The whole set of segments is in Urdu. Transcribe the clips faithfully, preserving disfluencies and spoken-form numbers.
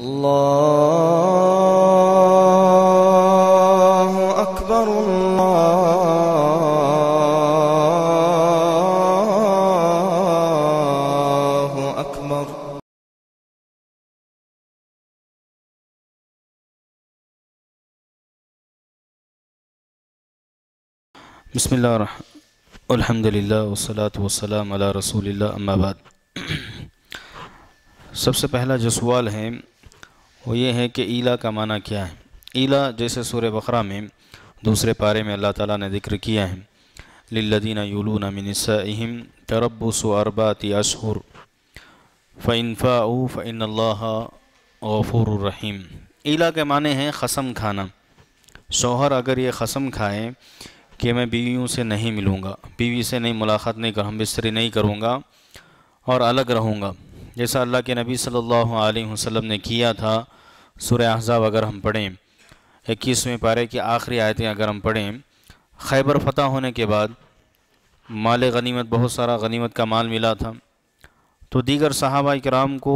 اللہ اکبر اللہ اکبر۔ بسم اللہ الرحمن الحمد للہ والصلاة والسلام علی رسول اللہ، اما بعد۔ سب سے پہلا جو سوال ہے وہ یہ ہے کہ ایلا کا معنی کیا ہے؟ ایلا جیسے سورہ بقرہ میں دوسرے پارے میں اللہ تعالیٰ نے ذکر کیا ہے، للذین یولون من نسائہم تربص اربعۃ اشہر فإن فاؤوا فإن اللہ غفور رحیم۔ ایلا کے معنی ہیں قسم کھانا۔ شوہر اگر یہ قسم کھائے کہ میں بیویوں سے نہیں ملوں گا، بیوی سے نہیں ملاقات نہیں کروں، ہم بستری نہیں کروں گا اور الگ رہوں گا، جیسا اللہ کے نبی صلی اللہ علیہ وسلم نے کیا تھا۔ سورہ احزاب اگر ہم پڑھیں، اکیسویں پارے کی آخری آیتیں اگر ہم پڑھیں، خیبر فتح ہونے کے بعد مال غنیمت، بہت سارا غنیمت کا مال ملا تھا، تو دیگر صحابہ کرام کو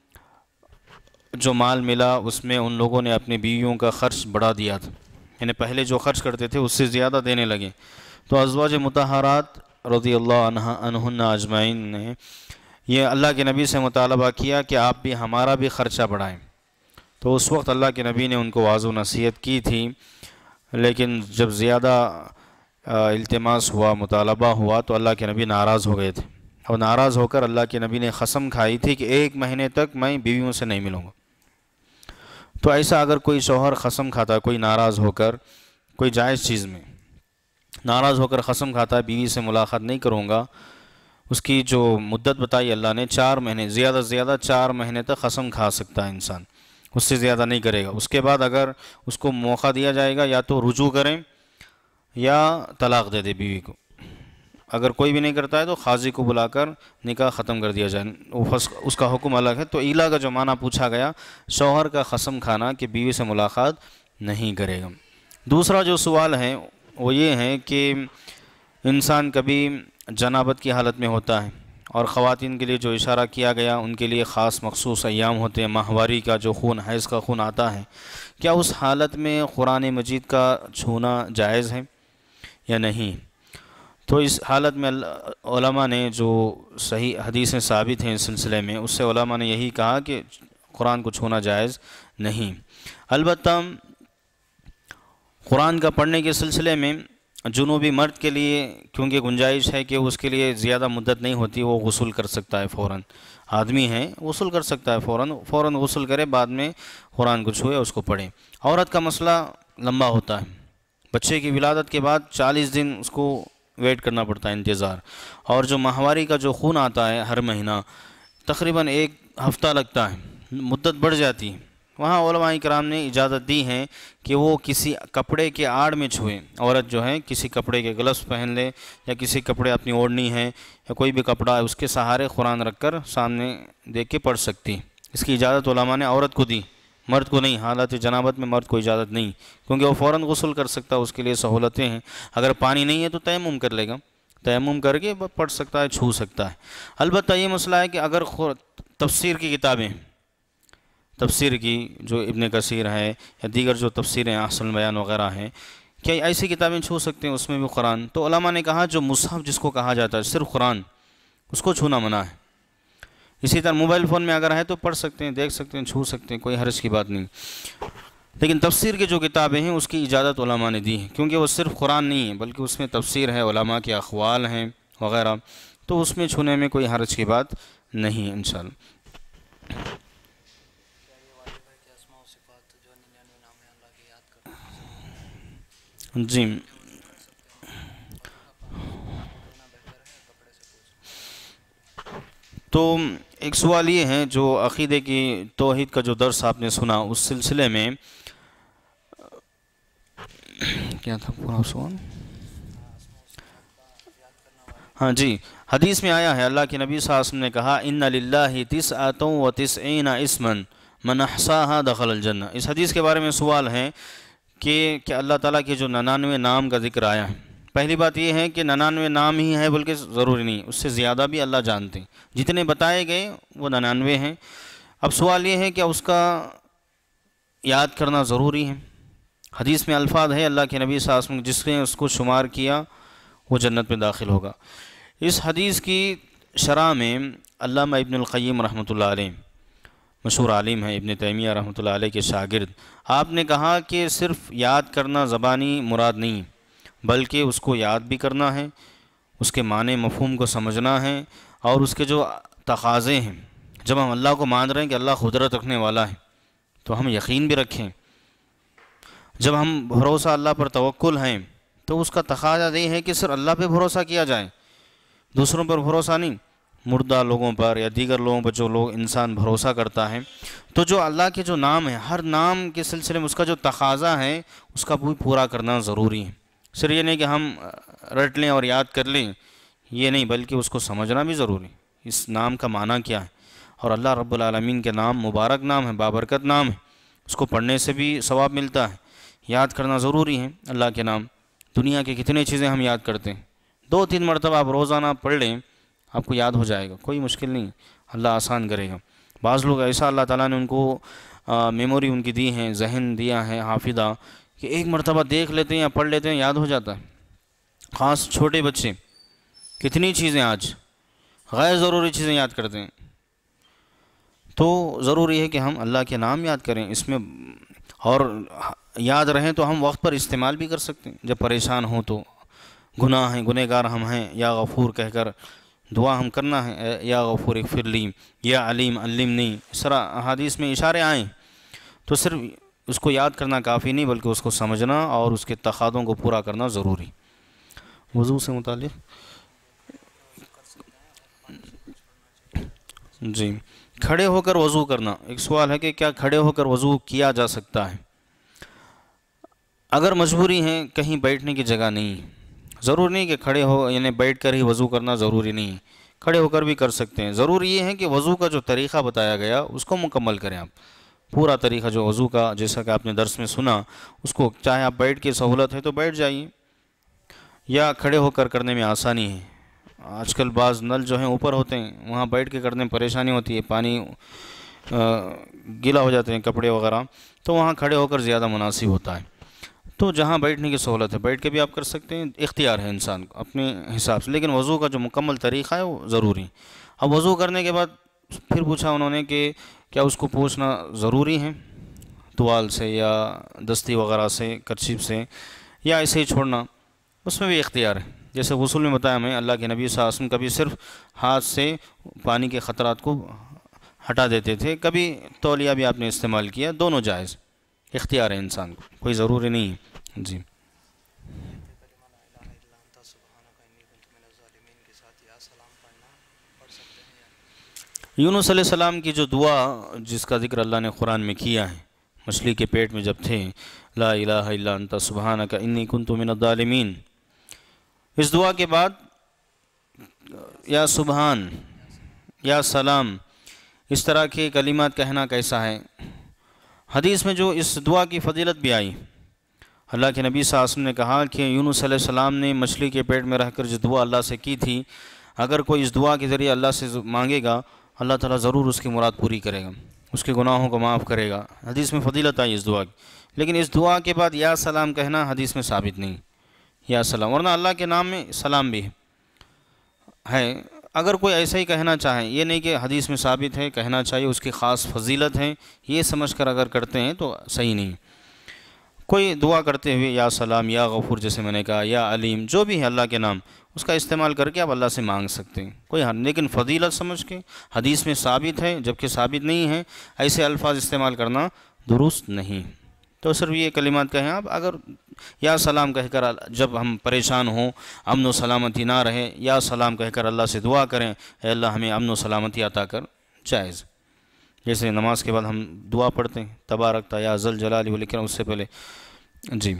جو مال ملا اس میں ان لوگوں نے اپنی بیویوں کا خرچ بڑھا دیا تھا، یعنی پہلے جو خرچ کرتے تھے اس سے زیادہ دینے لگے۔ تو ازواج مطہرات رضی اللہ عنہ عنہن اجمعین نے یہ اللہ کے نبی سے مطالبہ کیا کہ آپ بھی ہمارا بھی خرچہ بڑھائیں، تو اس وقت اللہ کے نبی نے ان کو واضح نصیحت کی تھی، لیکن جب زیادہ التماس ہوا، مطالبہ ہوا، تو اللہ کے نبی ناراض ہو گئے تھے، اور ناراض ہو کر اللہ کے نبی نے قسم کھائی تھی کہ ایک مہینے تک میں بیویوں سے نہیں ملوں گا۔ تو ایسا اگر کوئی شوہر قسم کھاتا ہے، کوئی ناراض ہو کر، کوئی جائز چیز میں ناراض ہو کر قسم کھاتا ہے بیوی سے ملاقات نہیں کروں گا، اس کی جو مدت بتائی اللہ نے چار مہینے، زیادہ سے زیادہ چار مہینے تک قسم کھا سکتا ہے انسان، اس سے زیادہ نہیں کرے گا۔ اس کے بعد اگر اس کو موقع دیا جائے گا یا تو رجوع کریں یا طلاق دے دے بیوی کو، اگر کوئی بھی نہیں کرتا ہے تو قاضی کو بلا کر نکاح ختم کر دیا جائے، اس کا حکم الگ ہے۔ تو ایلا کا جو معنی پوچھا گیا، شوہر کا قسم کھانا کہ بیوی سے ملاقات نہیں کرے گا۔ دوسرا جو سوال ہے وہ یہ ہے کہ انسان کبھی جنابت کی حالت میں ہوتا ہے، اور خواتین کے لیے جو اشارہ کیا گیا ان کے لیے خاص مخصوص ایام ہوتے ہیں، ماہواری کا جو خون، حیض کا خون آتا ہے، کیا اس حالت میں قرآن مجید کا چھونا جائز ہے یا نہیں؟ تو اس حالت میں علماء نے جو صحیح حدیثیں ثابت ہیں اس سلسلے میں، اس سے علماء نے یہی کہا کہ قرآن کو چھونا جائز نہیں۔ البتہ قرآن کا پڑھنے کے سلسلے میں جنوبی مرد کے لیے کیونکہ گنجائش ہے کہ اس کے لیے زیادہ مدت نہیں ہوتی، وہ غسل کر سکتا ہے فوراً، آدمی ہے غسل کر سکتا ہے فوراً فوراً غسل کرے، بعد میں قرآن کو چھوئے، اس کو پڑھے۔ عورت کا مسئلہ لمبا ہوتا ہے، بچے کی ولادت کے بعد چالیس دن اس کو ویٹ کرنا پڑتا ہے، انتظار، اور جو ماہواری کا جو خون آتا ہے ہر مہینہ تقریباً ایک ہفتہ لگتا ہے، مدت بڑھ جاتی ہے۔ وہاں علماء کرام نے اجازت دی ہے کہ وہ کسی کپڑے کے آڑ میں چھوئے، عورت جو ہے کسی کپڑے کے گلفز پہن لے یا کسی کپڑے اپنی اوڑھنی ہے یا کوئی بھی کپڑا ہے اس کے سہارے قرآن رکھ کر سامنے دیکھ کے پڑھ سکتی، اس کی اجازت علماء نے عورت کو دی، مرد کو نہیں۔ حالت جنابت میں مرد کو اجازت نہیں، کیونکہ وہ فوراً غسل کر سکتا ہے، اس کے لیے سہولتیں ہیں۔ اگر پانی نہیں ہے تو تیمم کر لے گا، تیمم کر کے پڑھ سکتا ہے، چھو سکتا ہے۔ البتہ یہ مسئلہ ہے کہ اگر تفسیر کی کتابیں، تفسیر کی جو ابن کثیر ہے یا دیگر جو تفسیریں احسن البیان وغیرہ ہیں، کیا ایسی کتابیں چھو سکتے ہیں؟ اس میں بھی قرآن، تو علماء نے کہا جو مصحف جس کو کہا جاتا ہے صرف قرآن، اس کو چھونا منع ہے۔ اسی طرح موبائل فون میں اگر ہے تو پڑھ سکتے ہیں، دیکھ سکتے ہیں، چھو سکتے ہیں، کوئی حرج کی بات نہیں۔ لیکن تفسیر کی جو کتابیں ہیں اس کی اجازت علماء نے دی ہے، کیونکہ وہ صرف قرآن نہیں ہے بلکہ اس میں تفسیر ہے، علماء کے اقوال ہیں وغیرہ، تو اس میں چھونے میں کوئی حرج کی بات نہیں ہے انشاءاللہ۔ جی تو ایک سوال یہ ہے، جو عقیدے کی توحید کا جو درس آپ نے سنا اس سلسلے میں کیا تھا پورا سوال؟ ہاں جی، حدیث میں آیا ہے، اللہ کے نبی صلی اللہ علیہ وسلم نے کہا ان للہ تسعۃ و تسعین اسما من احصاها دخل الجنہ۔ اس حدیث کے بارے میں سوال ہے کہ کیا اللہ تعالیٰ کے جو ننانوے نام کا ذکر آیا ہے، پہلی بات یہ ہے کہ ننانوے نام ہی ہے بلکہ ضروری نہیں، اس سے زیادہ بھی اللہ جانتے ہیں، جتنے بتائے گئے وہ ننانوے ہیں، اب سوال یہ ہے کہ اس کا یاد کرنا ضروری ہے۔ حدیث میں الفاظ ہے اللہ کے نبی صلی اللہ علیہ وسلم جس نے اس کو شمار کیا وہ جنت میں داخل ہوگا۔ اس حدیث کی شرح میں علامہ ابن القیم رحمۃ اللہ علیہ، مشہور عالم ہیں، ابن تیمیہ رحمۃ اللہ علیہ کے شاگرد، آپ نے کہا کہ صرف یاد کرنا زبانی مراد نہیں بلکہ اس کو یاد بھی کرنا ہے، اس کے معنی مفہوم کو سمجھنا ہے، اور اس کے جو تقاضے ہیں، جب ہم اللہ کو مان رہے ہیں کہ اللہ قدرت رکھنے والا ہے تو ہم یقین بھی رکھیں۔ جب ہم بھروسہ اللہ پر توکل ہیں تو اس کا تقاضا یہ ہے کہ صرف اللہ پہ بھروسہ کیا جائے، دوسروں پر بھروسہ نہیں، مردہ لوگوں پر یا دیگر لوگوں پر جو لوگ انسان بھروسہ کرتا ہے۔ تو جو اللہ کے جو نام ہیں، ہر نام کے سلسلے میں اس کا جو تقاضا ہے اس کا بھی پورا کرنا ضروری ہے۔ صرف یہ نہیں کہ ہم رٹ لیں اور یاد کر لیں، یہ نہیں، بلکہ اس کو سمجھنا بھی ضروری ہے، اس نام کا معنی کیا ہے۔ اور اللہ رب العالمین کے نام مبارک نام ہے، بابرکت نام ہے، اس کو پڑھنے سے بھی ثواب ملتا ہے، یاد کرنا ضروری ہے اللہ کے نام۔ دنیا کی کتنی چیزیں ہم یاد کرتے ہیں، دو تین مرتبہ آپ روزانہ پڑھ لیں آپ کو یاد ہو جائے گا، کوئی مشکل نہیں، اللہ آسان کرے گا۔ بعض لوگ ایسا اللہ تعالیٰ نے ان کو میموری ان کی دی ہیں، ذہن دیا ہے، حافظہ، کہ ایک مرتبہ دیکھ لیتے ہیں یا پڑھ لیتے ہیں یاد ہو جاتا ہے۔ خاص چھوٹے بچے کتنی چیزیں آج غیر ضروری چیزیں یاد کرتے ہیں، تو ضروری ہے کہ ہم اللہ کے نام یاد کریں اس میں، اور یاد رہیں تو ہم وقت پر استعمال بھی کر سکتے ہیں۔ جب پریشان ہوں تو گناہ ہیں، گنہ گار ہم ہیں، یا غفور کہہ کر دعا ہم کرنا ہے، یا غفور اغفر لی، یا علیم علمنی، اس طرح احادیث میں اشارے آئیں، تو صرف اس کو یاد کرنا کافی نہیں بلکہ اس کو سمجھنا اور اس کے تقاضوں کو پورا کرنا ضروری۔ وضو سے متعلق جی، کھڑے ہو کر وضو کرنا، ایک سوال ہے کہ کیا کھڑے ہو کر وضو کیا جا سکتا ہے؟ اگر مجبوری ہے، کہیں بیٹھنے کی جگہ نہیں، ضرور نہیں کہ کھڑے ہو یعنی بیٹھ کر ہی وضو کرنا ضروری نہیں، کھڑے ہو کر بھی کر سکتے ہیں۔ ضروری یہ ہے کہ وضو کا جو طریقہ بتایا گیا اس کو مکمل کریں آپ، پورا طریقہ جو وضو کا جیسا کہ آپ نے درس میں سنا اس کو، چاہے آپ بیٹھ کے سہولت ہے تو بیٹھ جائیے، یا کھڑے ہو کر کرنے میں آسانی ہے۔ آج کل بعض نل جو ہیں اوپر ہوتے ہیں، وہاں بیٹھ کے کرنے میں پریشانی ہوتی ہے، پانی گیلا ہو جاتے ہیں کپڑے وغیرہ، تو وہاں کھڑے ہو کر زیادہ مناسب ہوتا ہے۔ تو جہاں بیٹھنے کی سہولت ہے بیٹھ کے بھی آپ کر سکتے ہیں، اختیار ہے انسان کو اپنے حساب سے، لیکن وضو کا جو مکمل طریقہ ہے وہ ضروری۔ اب وضو کرنے کے بعد پھر پوچھا انہوں نے کہ کیا اس کو پوچھنا ضروری ہے توال سے یا دستی وغیرہ سے، کرچیف سے، یا ایسے ہی چھوڑنا؟ اس میں بھی اختیار ہے، جیسے غسل میں بتایا میں اللہ کے نبی صلی اللہ علیہ وسلم کبھی صرف ہاتھ سے پانی کے خطرات کو ہٹا دیتے تھے، کبھی تولیہ بھی آپ نے استعمال کیا، دونوں جائز، اختیار ہے انسان کو، کوئی ضروری نہیں ہے۔ جی، یونس علیہ السلام کی جو دعا جس کا ذکر اللہ نے قرآن میں کیا ہے، مچھلی کے پیٹ میں جب تھے، لا الہ الا انت سبحانک انی کنت من الظالمین، اس دعا کے بعد یا سبحان یا سلام اس طرح کے کلمات کہنا کیسا ہے؟ حدیث میں جو اس دعا کی فضیلت بھی آئی، اللہ کے نبی صلی اللہ علیہ وسلم نے کہا کہ یونس علیہ السلام نے مچھلی کے پیٹ میں رہ کر جو دعا اللہ سے کی تھی، اگر کوئی اس دعا کے ذریعے اللہ سے مانگے گا اللہ تعالیٰ ضرور اس کی مراد پوری کرے گا، اس کے گناہوں کو معاف کرے گا۔ حدیث میں فضیلت آئی اس دعا کی، لیکن اس دعا کے بعد یا سلام کہنا حدیث میں ثابت نہیں، یا سلام، ورنہ اللہ کے نام میں سلام بھی ہے، اگر کوئی ایسا ہی کہنا چاہے، یہ نہیں کہ حدیث میں ثابت ہے کہنا چاہیے، اس کی خاص فضیلت ہے، یہ سمجھ کر اگر کرتے ہیں تو صحیح نہیں۔ کوئی دعا کرتے ہوئے یا سلام یا غفور جیسے میں نے کہا، یا علیم، جو بھی ہے اللہ کے نام اس کا استعمال کر کے آپ اللہ سے مانگ سکتے ہیں، کوئی حل، لیکن فضیلت سمجھ کے حدیث میں ثابت ہے جبکہ ثابت نہیں ہے، ایسے الفاظ استعمال کرنا درست نہیں۔ تو صرف یہ کلمات کہیں آپ، اگر یا سلام کہہ کر جب ہم پریشان ہوں، امن و سلامتی نہ رہے، یا سلام کہہ کر اللہ سے دعا کریں، اے اللہ ہمیں امن و سلامتی عطا کر، جائز۔ جیسے نماز کے بعد ہم دعا پڑھتے ہیں تبارکتا یا ذل جلال والاکرام، اس سے پہلے جی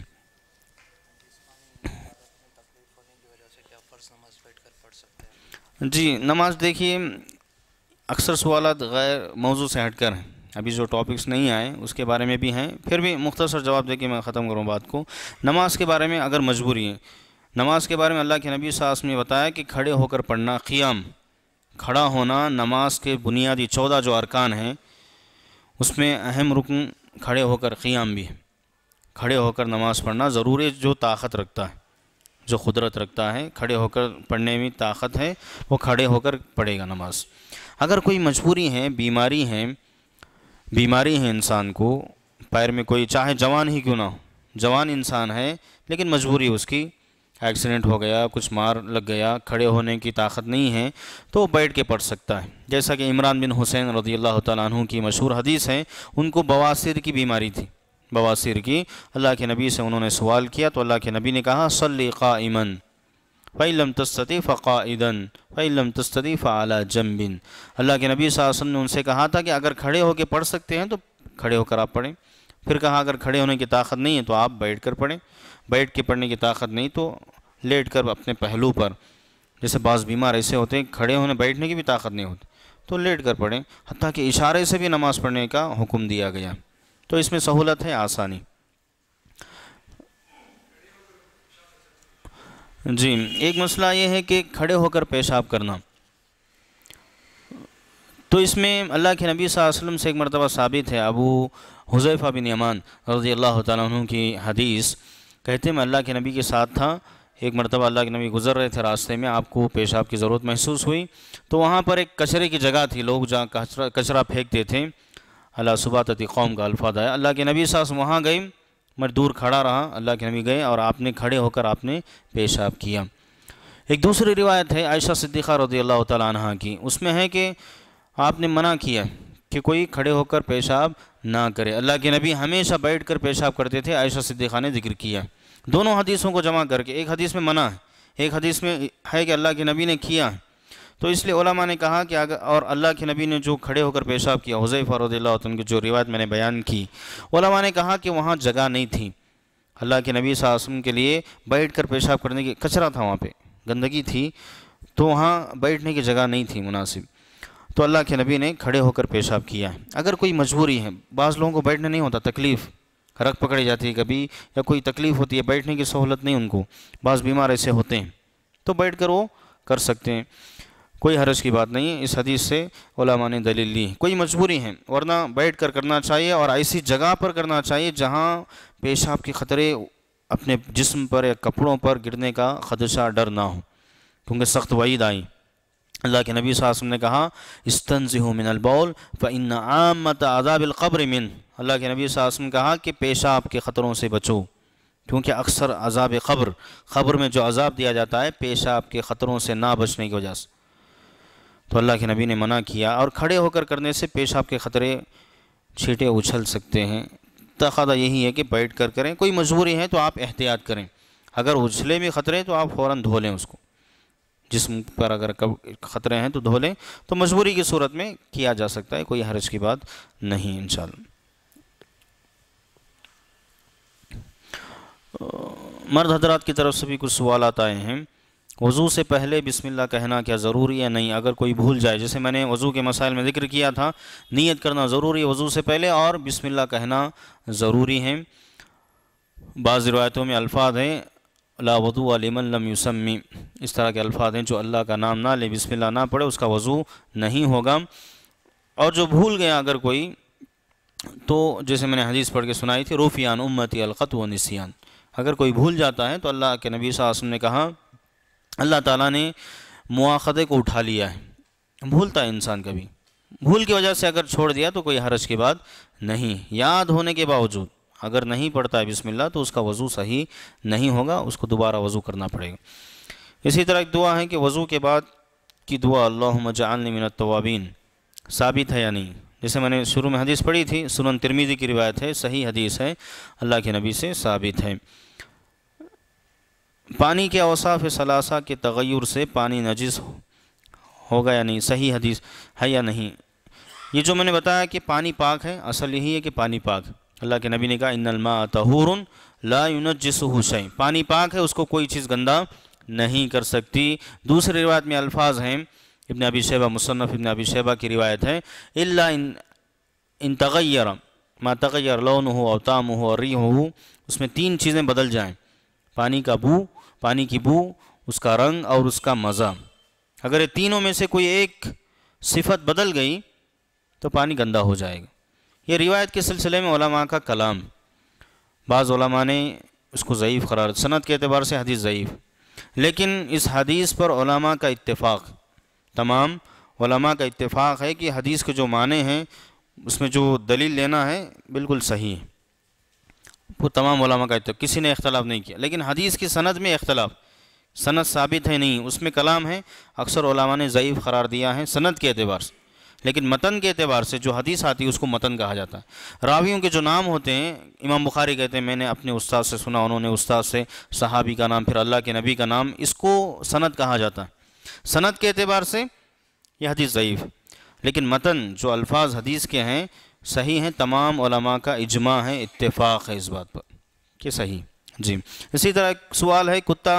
جی نماز دیکھیے اکثر سوالات غیر موضوع سے ہٹ کر ہیں، ابھی جو ٹاپکس نہیں آئے اس کے بارے میں بھی ہیں، پھر بھی مختصر جواب دے کے میں ختم کروں بات کو۔ نماز کے بارے میں اگر مجبوری ہے، نماز کے بارے میں اللہ کے نبی صلی اللہ علیہ وسلم نے بتایا کہ کھڑے ہو کر پڑھنا، قیام، کھڑا ہونا نماز کے بنیادی چودہ جو ارکان ہیں اس میں اہم رکن کھڑے ہو کر قیام بھی ہے۔ کھڑے ہو کر نماز پڑھنا ضروری، جو طاقت رکھتا ہے، جو قدرت رکھتا ہے، کھڑے ہو کر پڑھنے میں طاقت ہے، وہ کھڑے ہو کر پڑھے گا نماز۔ اگر کوئی مجبوری ہے، بیماری ہے بیماری ہے انسان کو، پیر میں کوئی، چاہے جوان ہی کیوں نہ ہو، جوان انسان ہے لیکن مجبوری اس کی، ایکسیڈنٹ ہو گیا، کچھ مار لگ گیا، کھڑے ہونے کی طاقت نہیں ہے، تو وہ بیٹھ کے پڑھ سکتا ہے۔ جیسا کہ عمران بن حسین رضی اللہ تعالیٰ عنہ کی مشہور حدیث ہے، ان کو بواسیر کی بیماری تھی، بواسیر کی۔ اللہ کے نبی سے انہوں نے سوال کیا تو اللہ کے نبی نے کہا صلی قائما فَإِن لَمْ تَسْتَطِعْ فَقَاعِدًا فَإِن لَمْ تَسْتَطِعْ فَعَلَى جَنْبٍ۔ اللہ کے نبی صلی اللہ علیہ وسلم نے ان سے کہا تھا کہ اگر کھڑے ہو کے پڑھ سکتے ہیں تو کھڑے ہو کر آپ پڑھیں، پھر کہا اگر کھڑے ہونے کی طاقت نہیں ہے تو آپ بیٹھ کر پڑھیں، بیٹھ کے پڑھنے کی طاقت نہیں تو لیٹ کر اپنے پہلو پر، جیسے بعض بیمار ایسے ہوتے ہیں کھڑے ہونے بیٹھنے کی بھی طاقت نہیں ہوتی تو لیٹ کر پڑھیں، حتیٰ کہ اشارے سے بھی نماز پڑھنے کا حکم دیا گیا، تو اس میں سہولت ہے، آسانی۔ جی، ایک مسئلہ یہ ہے کہ کھڑے ہو کر پیشاب کرنا، تو اس میں اللہ کے نبی صلی اللہ علیہ وسلم سے ایک مرتبہ ثابت ہے، ابو حذیفہ بن یمان رضی اللہ تعالیٰ عنہ کی حدیث، کہتے ہیں میں اللہ کے نبی کے ساتھ تھا، ایک مرتبہ اللہ کے نبی گزر رہے تھے، راستے میں آپ کو پیشاب کی ضرورت محسوس ہوئی، تو وہاں پر ایک کچرے کی جگہ تھی، لوگ جہاں کچرا کچرا پھینکتے تھے، اللہ سباتتی قوم کا الفاظ ہے، اللہ کے نبی صلی اللہ علیہ وسلم وہاں گئے، میں دور کھڑا رہا، اللہ کے نبی گئے اور آپ نے کھڑے ہو کر آپ نے پیشاب کیا۔ ایک دوسری روایت ہے عائشہ صدیقہ رضی اللہ تعالیٰ عنہ کی، اس میں ہے کہ آپ نے منع کیا کہ کوئی کھڑے ہو کر پیشاب نہ کرے، اللہ کے نبی ہمیشہ بیٹھ کر پیشاب کرتے تھے، عائشہ صدیقہ نے ذکر کیا۔ دونوں حدیثوں کو جمع کر کے، ایک حدیث میں منع ہے، ایک حدیث میں ہے کہ اللہ کے نبی نے کیا ہے، تو اس لیے علماء نے کہا کہ اگر، اور اللہ کے نبی نے جو کھڑے ہو کر پیشاب کیا، حذیفہ رضی اللہ عنہ کی جو روایت میں نے بیان کی، علماء نے کہا کہ وہاں جگہ نہیں تھی اللہ کے نبی صلی اللہ علیہ وسلم کے لیے بیٹھ کر پیشاب کرنے کی، کچرا تھا وہاں پہ، گندگی تھی، تو وہاں بیٹھنے کی جگہ نہیں تھی مناسب، تو اللہ کے نبی نے کھڑے ہو کر پیشاب کیا ہے۔ اگر کوئی مجبوری ہے، بعض لوگوں کو بیٹھنے نہیں ہوتا، تکلیف، رگ پکڑی جاتی ہے کبھی، یا کوئی تکلیف ہوتی ہے، بیٹھنے کی سہولت نہیں ان کو، بعض بیمار ایسے ہوتے ہیں، تو بیٹھ کر وہ کر سکتے ہیں، کوئی حرج کی بات نہیں ہے، اس حدیث سے علماء نے دلیل لی ہے۔ کوئی مجبوری ہے ورنہ بیٹھ کر کرنا چاہیے، اور ایسی جگہ پر کرنا چاہیے جہاں پیشاب کے خطرے اپنے جسم پر یا کپڑوں پر گرنے کا خدشہ، ڈر نہ ہو، کیونکہ سخت وعید آئی۔ اللہ کے نبی صلی اللہ علیہ وسلم نے کہا استنزہوا من البول فإن عامۃ عذاب القبر من، اللہ کے نبی صلی اللہ علیہ وسلم نے کہا کہ پیشاب کے خطروں سے بچو، کیونکہ اکثر عذاب قبر، قبر میں جو عذاب دیا جاتا ہے پیشاب کے خطروں سے نہ بچنے کی وجہ سے، تو اللہ کے نبی نے منع کیا، اور کھڑے ہو کر کرنے سے پیشاب کے خطرے چھینٹے اچھل سکتے ہیں، تقاضا یہی ہے کہ بیٹھ کر کریں، کوئی مجبوری ہے تو آپ احتیاط کریں، اگر اچھلے میں خطرے تو آپ فوراً دھو لیں، اس کو جسم پر اگر خطرے ہیں تو دھو لیں، تو مجبوری کی صورت میں کیا جا سکتا ہے، کوئی حرج کی بات نہیں انشاءاللہ۔ مرد حضرات کی طرف سے بھی کچھ سوالات آئے ہیں، وضو سے پہلے بسم اللہ کہنا کیا ضروری ہے؟ نہیں، اگر کوئی بھول جائے، جیسے میں نے وضو کے مسائل میں ذکر کیا تھا، نیت کرنا ضروری ہے وضو سے پہلے، اور بسم اللہ کہنا ضروری ہے۔ بعض روایتوں میں الفاظ ہیں لا وضوء لمن لم یسمی، اس طرح کے الفاظ ہیں، جو اللہ کا نام نہ لے، بسم اللہ نہ پڑھے، اس کا وضو نہیں ہوگا۔ اور جو بھول گیا اگر کوئی، تو جیسے میں نے حدیث پڑھ کے سنائی تھی رفع عن امتی الخطأ والنسیان، اگر کوئی بھول جاتا ہے تو اللہ کے نبی صلی اللہ علیہ وسلم نے کہا اللہ تعالیٰ نے مواخذے کو اٹھا لیا ہے، بھولتا ہے انسان کبھی، بھول کی وجہ سے اگر چھوڑ دیا تو کوئی حرج کی بات نہیں، یاد ہونے کے باوجود اگر نہیں پڑھتا ہے بسم اللہ تو اس کا وضو صحیح نہیں ہوگا، اس کو دوبارہ وضو کرنا پڑے گا۔ اسی طرح ایک دعا ہے کہ وضو کے بعد کی دعا اللہم اجعلنی من التوابین، ثابت ہے یا نہیں؟ جیسے میں نے شروع میں حدیث پڑھی تھی، سنن ترمذی کی روایت ہے، صحیح حدیث ہے، اللہ کے نبی سے ثابت ہے۔ پانی کے اوصاف ثلاثہ کے تغیر سے پانی نجس ہوگا یا نہیں؟ صحیح حدیث ہے یا نہیں؟ یہ جو میں نے بتایا کہ پانی پاک ہے، اصل یہی ہے کہ پانی پاک، اللہ کے نبی نے کہا ان الماء طہور لا ينجسہ شیء، پانی پاک ہے، اس کو کوئی چیز گندا نہیں کر سکتی۔ دوسری روایت میں الفاظ ہیں، ابن ابی شیبہ، مصنف ابن ابی شیبہ کی روایت ہے الا ان ان تغیر ما تغیر لونہ او طعمہ اور ریحہ، اس میں تین چیزیں بدل جائیں، پانی کا بو، پانی کی بو، اس کا رنگ اور اس کا مزہ، اگر یہ تینوں میں سے کوئی ایک صفت بدل گئی تو پانی گندا ہو جائے گا، یہ روایت کے سلسلے میں علماء کا کلام، بعض علماء نے اس کو ضعیف قرار، سند کے اعتبار سے حدیث ضعیف، لیکن اس حدیث پر علماء کا اتفاق، تمام علماء کا اتفاق ہے کہ حدیث کے جو معنی ہیں اس میں جو دلیل لینا ہے بالکل صحیح ہے، وہ تمام علماء کا اتفاق، کسی نے اختلاف نہیں کیا۔ لیکن حدیث کی سند میں اختلاف، سند ثابت ہے نہیں، اس میں کلام ہے، اکثر علماء نے ضعیف قرار دیا ہے سند کے اعتبار سے، لیکن متن کے اعتبار سے جو حدیث آتی ہے اس کو متن کہا جاتا ہے۔ راویوں کے جو نام ہوتے ہیں، امام بخاری کہتے ہیں میں نے اپنے استاد سے سنا، انہوں نے استاد سے، صحابی کا نام، پھر اللہ کے نبی کا نام، اس کو سند کہا جاتا ہے۔ سند کے اعتبار سے یہ حدیث ضعیف، لیکن متن جو الفاظ حدیث کے ہیں صحیح ہیں، تمام علماء کا اجماع ہے، اتفاق ہے اس بات پر کہ صحیح۔ جی اسی طرح ایک سوال ہے، کتا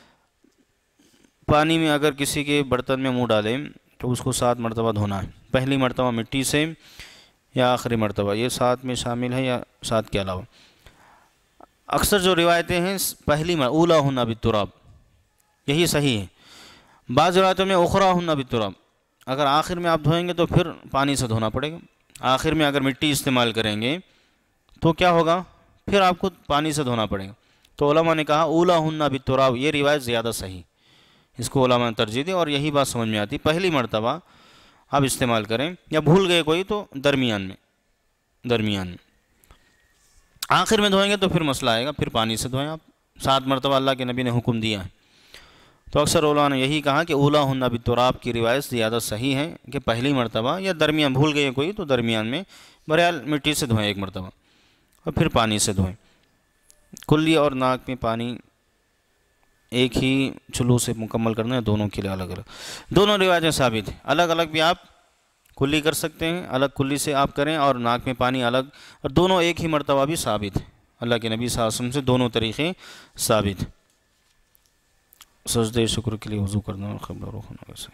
پانی میں اگر کسی کے برتن میں منہ ڈالے تو اس کو سات مرتبہ دھونا ہے، پہلی مرتبہ مٹی سے یا آخری مرتبہ، یہ سات میں شامل ہے یا سات کے علاوہ؟ اکثر جو روایتیں ہیں پہلی مر اولا ہن بالتراب، یہی صحیح ہے۔ بعض روایتوں میں اخرا ہن بالتراب، اگر آخر میں آپ دھوئیں گے تو پھر پانی سے دھونا پڑے گا، آخر میں اگر مٹی استعمال کریں گے تو کیا ہوگا، پھر آپ کو پانی سے دھونا پڑے گا۔ تو علماء نے کہا اولا ہن بالتراب، یہ روایت زیادہ صحیح، اس کو علماء نے ترجیح دی، اور یہی بات سمجھ میں آتی، پہلی مرتبہ آپ استعمال کریں، یا بھول گئے کوئی تو درمیان میں درمیان میں آخر میں دھوئیں گے تو پھر مسئلہ آئے گا، پھر پانی سے دھوئیں آپ، سات مرتبہ اللہ کے نبی نے حکم دیا ہے۔ تو اکثر علماء نے یہی کہا کہ اولا ہن بالتراب کی روایت زیادہ صحیح ہے کہ پہلی مرتبہ یا درمیان، بھول گئے کوئی تو درمیان میں، بہرحال مٹی سے دھوئیں ایک مرتبہ اور پھر پانی سے دھوئیں۔ کلی اور ناک میں پانی ایک ہی چلو سے مکمل کرنا ہے، دونوں کے لیے الگ الگ، دونوں روایتیں ثابت ہیں، الگ الگ بھی آپ کلی کر سکتے ہیں، الگ کلی سے آپ کریں، اور ناک میں پانی الگ، اور دونوں ایک ہی مرتبہ بھی ثابت ہیں، اللہ کے نبی صلی اللہ علیہ وسلم سے دونوں طریقے ثابت ہیں۔ سجدہ شکر کے لیے وضو کرنا اور قبلہ رخ ہونا، ویسے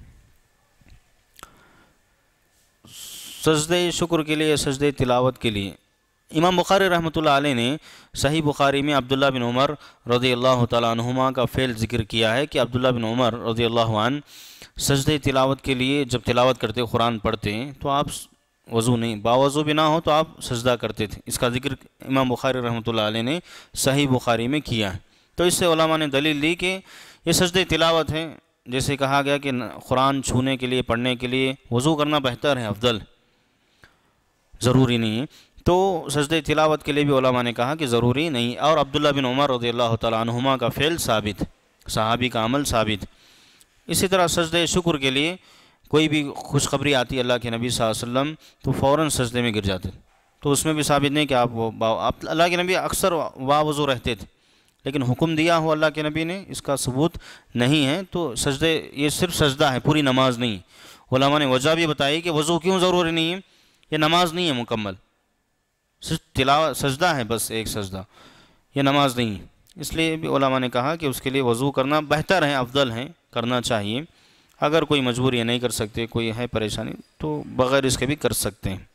سجدہ شکر کے لیے، سجدہ تلاوت کے لیے امام بخاری رحمۃ اللہ علیہ نے صحیح بخاری میں عبداللہ بن عمر رضی اللہ تعالیٰ عنہما کا فعل ذکر کیا ہے کہ عبداللہ بن عمر رضی اللہ عنہ سجدہ تلاوت کے لیے جب تلاوت کرتے، قرآن پڑھتے ہیں تو آپ وضو نہیں، باوضو بھی نہ ہو تو آپ سجدہ کرتے تھے، اس کا ذکر امام بخاری رحمۃ اللہ علیہ نے صحیح بخاری میں کیا ہے۔ تو اس سے علماء نے دلیل لی کہ یہ سجدہ تلاوت ہے، جیسے کہا گیا کہ قرآن چھونے کے لیے، پڑھنے کے لیے وضو کرنا بہتر ہے، افضل، ضروری نہیں ہے۔ تو سجدہ تلاوت کے لیے بھی علماء نے کہا کہ ضروری نہیں، اور عبداللہ بن عمر رضی اللہ تعالیٰ عنہما کا فعل ثابت، صحابی کا عمل ثابت۔ اسی طرح سجدہ شکر کے لیے کوئی بھی خوشخبری آتی اللہ کے نبی صلی اللہ علیہ وسلم تو فوراً سجدے میں گر جاتے، تو اس میں بھی ثابت نہیں کہ آپ وہ آپ اللہ کے نبی اکثر باوضو رہتے تھے، لیکن حکم دیا ہو اللہ کے نبی نے، اس کا ثبوت نہیں ہے۔ تو سجدے یہ صرف سجدہ ہے، پوری نماز نہیں۔ علماء نے وجہ بھی بتائی کہ وضو کیوں ضروری نہیں ہے، یہ نماز نہیں ہے مکمل، صرف تلاوت سجدہ ہے، بس ایک سجدہ، یہ نماز نہیں ہے۔ اس لیے بھی علماء نے کہا کہ اس کے لیے وضو کرنا بہتر ہے، افضل ہے، کرنا چاہیے۔ اگر کوئی مجبوری ہے نہیں کر سکتے، کوئی ہے پریشانی، تو بغیر اس کے بھی کر سکتے ہیں۔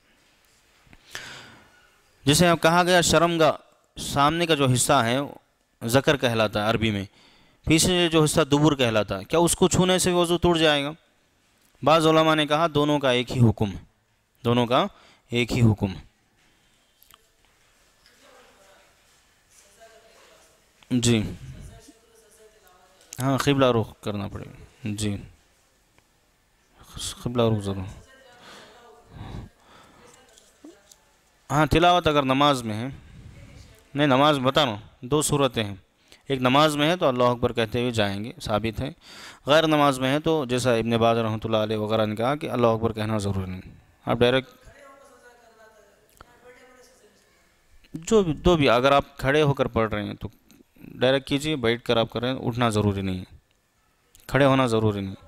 جسے اب کہا گیا شرمگاہ، سامنے کا جو حصہ ہے ذکر کہلاتا ہے عربی میں، پیچھے جو حصہ دبر کہلاتا ہے، کیا اس کو چھونے سے وضو ٹوٹ جائے گا؟ بعض علماء نے کہا دونوں کا ایک ہی حکم ہے، دونوں کا ایک ہی حکم ہے۔ جی ہاں، قبلہ رخ کرنا پڑے گا، جی قبلہ رخ ضرور۔ ہاں تلاوت اگر نماز میں ہے، نہیں نماز بتا رہا ہوں، دو صورتیں ہیں، ایک نماز میں ہے تو اللہ اکبر کہتے ہوئے جائیں گے، ثابت ہے، غیر نماز میں ہے تو جیسا ابن باز رحمۃ اللہ علیہ وغیرہ نے کہا کہ اللہ اکبر کہنا ضروری نہیں، آپ ڈائریکٹ جو بھی دو بھی، اگر آپ کھڑے ہو کر پڑھ رہے ہیں تو ڈائریکٹ کیجیے، بیٹھ کر آپ کریں، اٹھنا ضروری نہیں ہے، کھڑے ہونا ضروری نہیں۔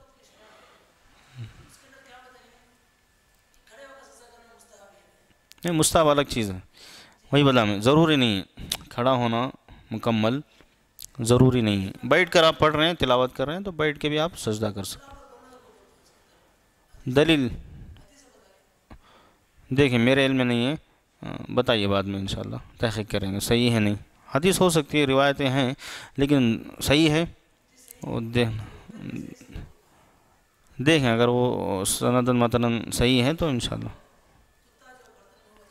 نہیں مستحب الگ چیز ہے، وہی بتا میں، ضروری نہیں ہے کھڑا ہونا مکمل، ضروری نہیں ہے۔ بیٹھ کر آپ پڑھ رہے ہیں، تلاوت کر رہے ہیں تو بیٹھ کے بھی آپ سجدہ کر سکتے۔ دلیل دیکھیں میرے علم میں نہیں ہے، بتائیے بعد میں انشاءاللہ تحقیق کریں گے، صحیح ہے نہیں، حدیث ہو سکتی ہے، روایتیں ہیں لیکن صحیح ہے، دیکھیں اگر وہ سندن متنن صحیح ہے تو انشاءاللہ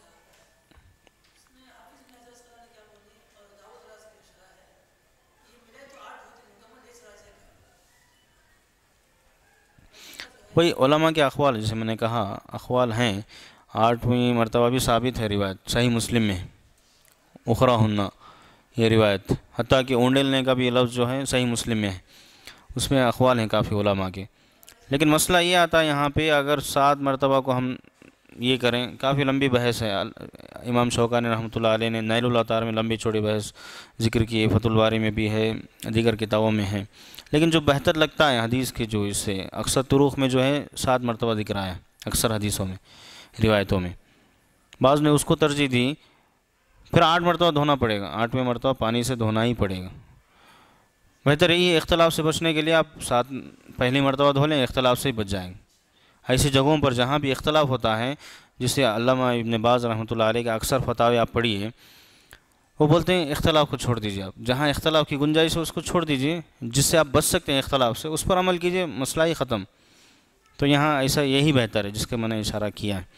وہی علماء کے اقوال، جیسے میں نے کہا اقوال ہیں، آٹھویں مرتبہ بھی ثابت ہے روایت صحیح مسلم میں، اخرا ہننا یہ روایت، حتیٰ کہ اونڈلنے کا بھی لفظ جو ہے صحیح مسلم میں ہے، اس میں اقوال ہیں کافی علماء کے۔ لیکن مسئلہ یہ آتا ہے یہاں پہ اگر سات مرتبہ کو ہم یہ کریں، کافی لمبی بحث ہے، امام شوکانی رحمۃ اللہ علیہ نے نیل العطار میں لمبی چوڑی بحث ذکر کی ہے، فتح الباری میں بھی ہے، دیگر کتابوں میں ہے، لیکن جو بہتر لگتا ہے حدیث کے جو اس سے اکثر طرق میں جو ہے سات مرتبہ ذکر آیا اکثر حدیثوں میں روایتوں میں، بعض نے اس کو ترجیح دی، پھر آٹھ مرتبہ دھونا پڑے گا، آٹھویں مرتبہ پانی سے دھونا ہی پڑے گا۔ بہتر یہی ہے اختلاف سے بچنے کے لیے آپ سات پہلی مرتبہ دھو لیں، اختلاف سے ہی بچ جائیں گے۔ ایسی جگہوں پر جہاں بھی اختلاف ہوتا ہے، جسے علامہ ابن باز رحمۃ اللہ علیہ کا اکثر فتاوی آپ پڑھیے، وہ بولتے ہیں اختلاف کو چھوڑ دیجیے، آپ جہاں اختلاف کی گنجائش ہے اس کو چھوڑ دیجیے، جس سے آپ بچ سکتے ہیں اختلاف سے اس پر عمل کیجیے، مسئلہ ہی ختم۔ تو یہاں ایسا یہی بہتر ہے جس کے میں نے اشارہ کیا ہے۔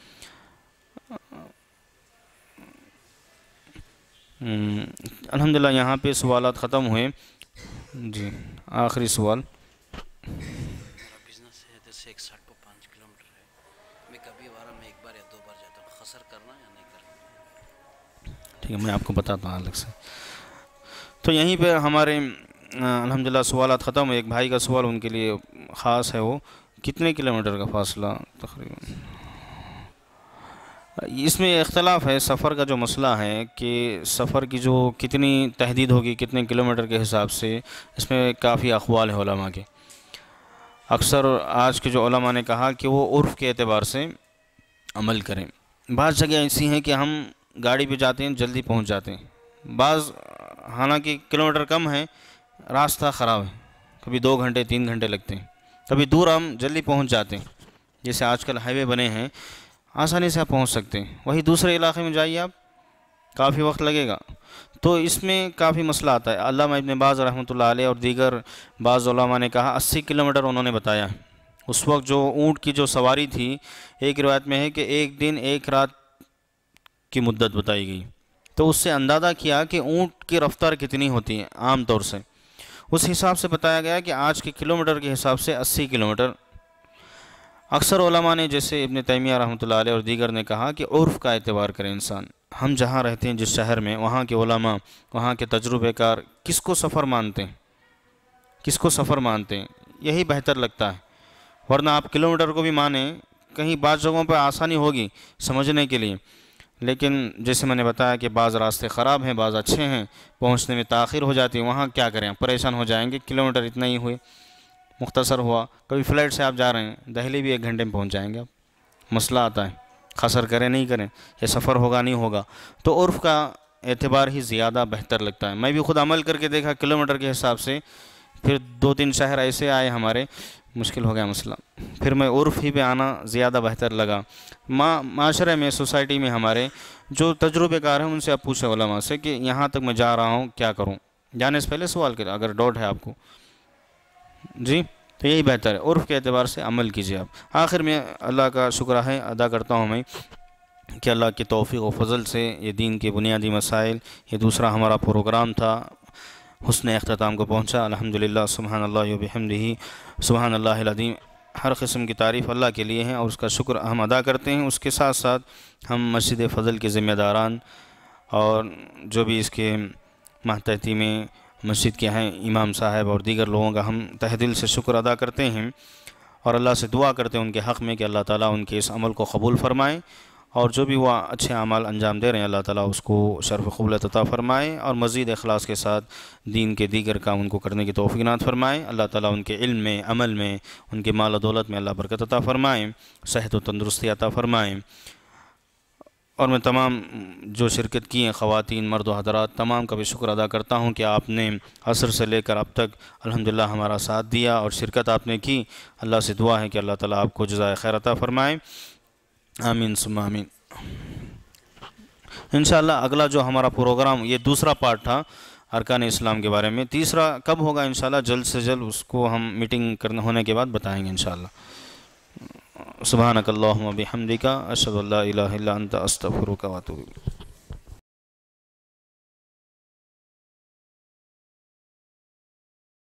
الحمدللہ یہاں پہ سوالات ختم ہوئے۔ جی آخری سوال۔ میرا بزنس ہے ادھر سے ایک ساٹھ پہ پانچ کلو میٹر ہے، میں کبھی بارہ میں ایک بار یا دو بار جاتا ہوں، خسر کرنا یا نہیں کرنا؟ ٹھیک ہے میں آپ کو بتاتا ہوں الگ سے۔ تو یہیں پہ ہمارے الحمدللہ سوالات ختم ہوئے۔ ایک بھائی کا سوال ان کے لیے خاص ہے، وہ کتنے کلومیٹر کا فاصلہ تقریباً، اس میں اختلاف ہے سفر کا جو مسئلہ ہے کہ سفر کی جو کتنی تحدید ہوگی کتنے کلومیٹر کے حساب سے، اس میں کافی اقوال ہیں علماء کے۔ اکثر آج کے جو علماء نے کہا کہ وہ عرف کے اعتبار سے عمل کریں۔ بعض جگہ ایسی ہیں کہ ہم گاڑی پہ جاتے ہیں جلدی پہنچ جاتے ہیں، بعض حالانکہ کلومیٹر کم ہے راستہ خراب ہے، کبھی دو گھنٹے تین گھنٹے لگتے ہیں، کبھی دور ہم جلدی پہنچ جاتے ہیں، جیسے آج کل ہائی وے بنے ہیں آسانی سے آپ پہنچ سکتے ہیں۔ وہی دوسرے علاقے میں جائیے آپ کافی وقت لگے گا، تو اس میں کافی مسئلہ آتا ہے۔ علامہ ابن باز رحمۃ اللہ علیہ اور دیگر بعض علماء نے کہا اسی کلومیٹر انہوں نے بتایا۔ اس وقت جو اونٹ کی جو سواری تھی، ایک روایت میں ہے کہ ایک دن ایک رات کی مدت بتائی گئی، تو اس سے اندازہ کیا کہ اونٹ کی رفتار کتنی ہوتی ہے عام طور سے، اس حساب سے بتایا گیا کہ آج کے کلومیٹر کے حساب سے اسی کلومیٹر۔ اکثر علماء نے جیسے ابن تیمیہ رحمۃ اللہ علیہ اور دیگر نے کہا کہ عرف کا اعتبار کرے انسان، ہم جہاں رہتے ہیں جس شہر میں، وہاں کے علماء وہاں کے تجربے کار کس کو سفر مانتے ہیں کس کو سفر مانتے ہیں یہی بہتر لگتا ہے۔ ورنہ آپ کلومیٹر کو بھی مانیں، کہیں بعض جگہوں پہ آسانی ہوگی سمجھنے کے لیے، لیکن جیسے میں نے بتایا کہ بعض راستے خراب ہیں بعض اچھے ہیں، پہنچنے میں تاخیر ہو جاتی ہے، وہاں کیا کریں پریشان ہو جائیں گے، کلومیٹر اتنا ہی ہوئے مختصر ہوا۔ کبھی فلائٹ سے آپ جا رہے ہیں دہلی بھی ایک گھنٹے میں پہنچ جائیں گے، آپ مسئلہ آتا ہے خسر کریں نہیں کریں، یہ سفر ہوگا نہیں ہوگا، تو عرف کا اعتبار ہی زیادہ بہتر لگتا ہے۔ میں بھی خود عمل کر کے دیکھا کلومیٹر کے حساب سے، پھر دو تین شہر ایسے آئے ہمارے مشکل ہو گیا مسئلہ، پھر میں عرف ہی پہ آنا زیادہ بہتر لگا۔ معاشرے میں سوسائٹی میں ہمارے جو تجربے کار ہیں ان سے آپ پوچھیں علماء سے کہ یہاں تک میں جا رہا ہوں کیا کروں، جانے سے پہلے سوال کریں اگر ڈاؤٹ ہے آپ کو، جی تو یہی بہتر ہے، عرف کے اعتبار سے عمل کیجیے آپ۔ آخر میں اللہ کا شکر ہے ادا کرتا ہوں میں کہ اللہ کی توفیق و فضل سے یہ دین کے بنیادی مسائل، یہ دوسرا ہمارا پروگرام تھا، حسن اختتام کو پہنچا الحمدللہ۔ سبحان اللہ و بحمدہ، سبحان اللہ العظیم۔ ہر قسم کی تعریف اللہ کے لیے ہیں اور اس کا شکر ہم ادا کرتے ہیں۔ اس کے ساتھ ساتھ ہم مسجد فضل کے ذمہ داران اور جو بھی اس کے ماتحتی میں مسجد کے ہیں امام صاحب اور دیگر لوگوں کا ہم تہ دل سے شکر ادا کرتے ہیں اور اللہ سے دعا کرتے ہیں ان کے حق میں کہ اللہ تعالیٰ ان کے اس عمل کو قبول فرمائے، اور جو بھی وہ اچھے اعمال انجام دے رہے ہیں اللہ تعالیٰ اس کو شرف قبولیت عطا فرمائے اور مزید اخلاص کے ساتھ دین کے دیگر کام ان کو کرنے کی توفیق عنایت فرمائے۔ اللہ تعالیٰ ان کے علم میں، عمل میں، ان کے مال و دولت میں اللہ برکت عطا فرمائے، صحت و تندرستی عطا فرمائے۔ اور میں تمام جو شرکت کی ہیں خواتین مرد و حضرات تمام کا بھی شکر ادا کرتا ہوں کہ آپ نے عصر سے لے کر اب تک الحمدللہ ہمارا ساتھ دیا اور شرکت آپ نے کی۔ اللہ سے دعا ہے کہ اللہ تعالیٰ آپ کو جزائے خیر عطا فرمائے، آمین ثم آمین۔ انشاءاللہ اگلا جو ہمارا پروگرام، یہ دوسرا پارٹ تھا ارکان اسلام کے بارے میں، تیسرا کب ہوگا انشاءاللہ جلد سے جلد اس کو ہم میٹنگ کرنے ہونے کے بعد بتائیں گے انشاءاللہ۔ سبحانک اللہم و بحمدک، اشہد ان لا الہ الا انت، استغفرک و اتوب الیک۔